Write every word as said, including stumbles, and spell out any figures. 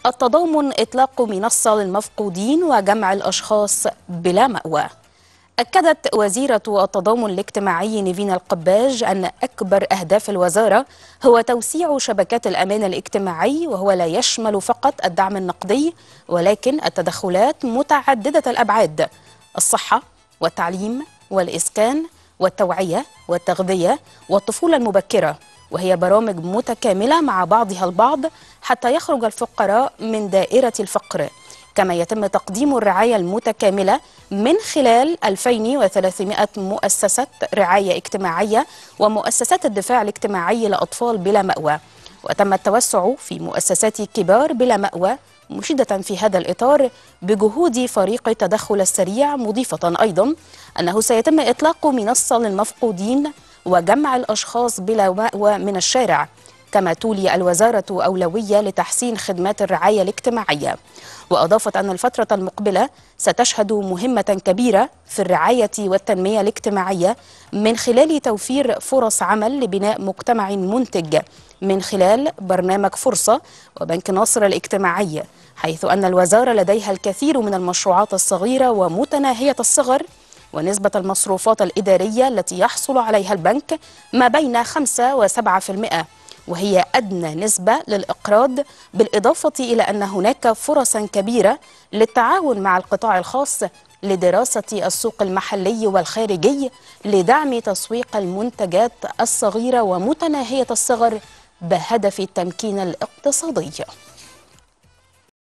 التضامن إطلاق منصة للمفقودين وجمع الأشخاص بلا مأوى. أكدت وزيرة التضامن الاجتماعي نيفين القباج أن أكبر أهداف الوزارة هو توسيع شبكات الأمان الاجتماعي، وهو لا يشمل فقط الدعم النقدي ولكن التدخلات متعددة الأبعاد: الصحة والتعليم والإسكان والتوعية والتغذية والطفولة المبكرة، وهي برامج متكاملة مع بعضها البعض حتى يخرج الفقراء من دائرة الفقر. كما يتم تقديم الرعاية المتكاملة من خلال ألفين وثلاثمائة مؤسسة رعاية اجتماعية ومؤسسات الدفاع الاجتماعي لأطفال بلا مأوى، وتم التوسع في مؤسسات كبار بلا مأوى، مشيدة في هذا الإطار بجهود فريق التدخل السريع، مضيفة أيضا أنه سيتم إطلاق منصة للمفقودين وجمع الأشخاص بلا مأوى من الشارع. كما تولي الوزارة أولوية لتحسين خدمات الرعاية الاجتماعية، وأضافت أن الفترة المقبلة ستشهد مهمة كبيرة في الرعاية والتنمية الاجتماعية من خلال توفير فرص عمل لبناء مجتمع منتج من خلال برنامج فرصة وبنك ناصر الاجتماعي، حيث أن الوزارة لديها الكثير من المشروعات الصغيرة ومتناهية الصغر، ونسبة المصروفات الإدارية التي يحصل عليها البنك ما بين خمسة وسبعة في المئة، وهي أدنى نسبة للإقراض، بالإضافة إلى أن هناك فرصا كبيرة للتعاون مع القطاع الخاص لدراسة السوق المحلي والخارجي لدعم تسويق المنتجات الصغيرة ومتناهية الصغر بهدف التمكين الاقتصادي.